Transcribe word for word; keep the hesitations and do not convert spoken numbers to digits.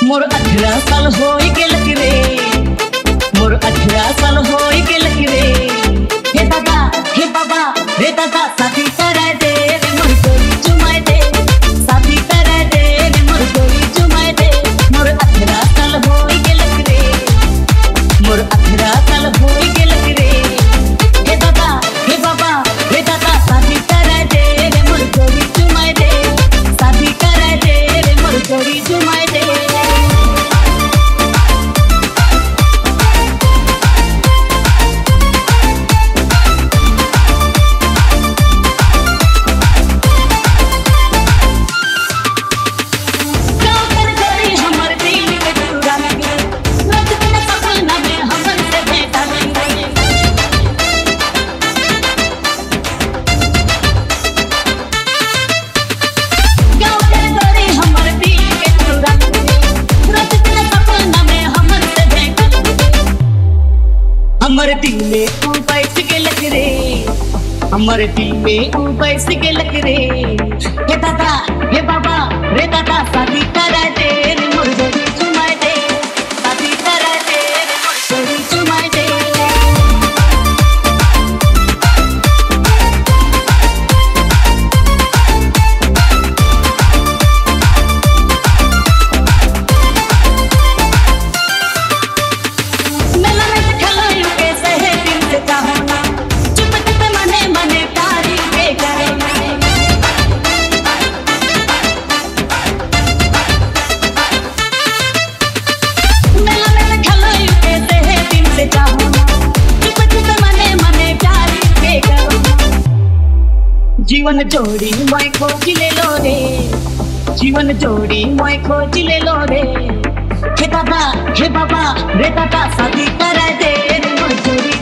मोर अठारह साल होई गेलक रे, मोर अठारह साल होई गेलक रे। हे दादा हे बाबा रे दादा शादी कराय दे रे मोर गोरी चुमाय दे, शादी कराय दे रे मोर गोरी चुमाय दे। मोर अठारह साल होई गेलक रे, मोर अठारह साल होई गेलक रे। हे दादा हे बाबा रे दादा शादी कराय दे रे मोर गोरी चुमाय दे, शादी कराय दे रे मोर गोरी चुमाय दे। हमर दिल में तू बैठ गेलक रे, हमर दिल में तू बैठ गेलक रे। हे दादा हे बाबा रे दादा शादी कराय दे रे मोर गोरी चुमाय दे, शादी कराय दे रे मोर गोरी चुमाय दे। जीवन जोड़ी मैं खोज ले लो रे, जीवन जोड़ी मैं खोज ले लो रे। हे दादा हे बाबा रे दादा शादी कराय दे रे मोर जोड़ी